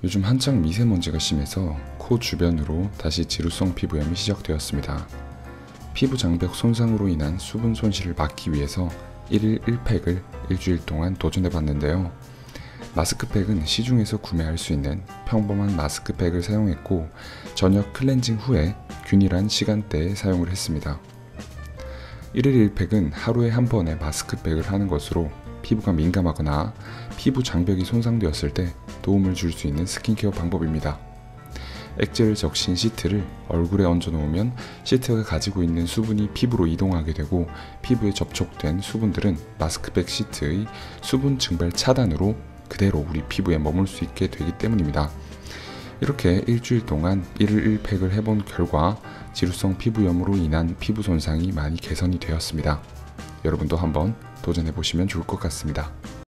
요즘 한창 미세먼지가 심해서 코 주변으로 다시 지루성 피부염이 시작되었습니다. 피부 장벽 손상으로 인한 수분 손실을 막기 위해서 1일 1팩을 일주일 동안 도전해봤는데요. 마스크팩은 시중에서 구매할 수 있는 평범한 마스크팩을 사용했고 저녁 클렌징 후에 균일한 시간대에 사용을 했습니다. 1일 1팩은 하루에 한 번의 마스크팩을 하는 것으로 피부가 민감하거나 피부 장벽이 손상되었을 때 도움을 줄 수 있는 스킨케어 방법입니다. 액젤을 적신 시트를 얼굴에 얹어 놓으면 시트가 가지고 있는 수분이 피부로 이동하게 되고 피부에 접촉된 수분들은 마스크팩 시트의 수분 증발 차단으로 그대로 우리 피부에 머물 수 있게 되기 때문입니다. 이렇게 일주일 동안 1일 1팩을 해본 결과 지루성 피부염으로 인한 피부 손상이 많이 개선이 되었습니다. 여러분도 한번 도전해보시면 좋을 것 같습니다.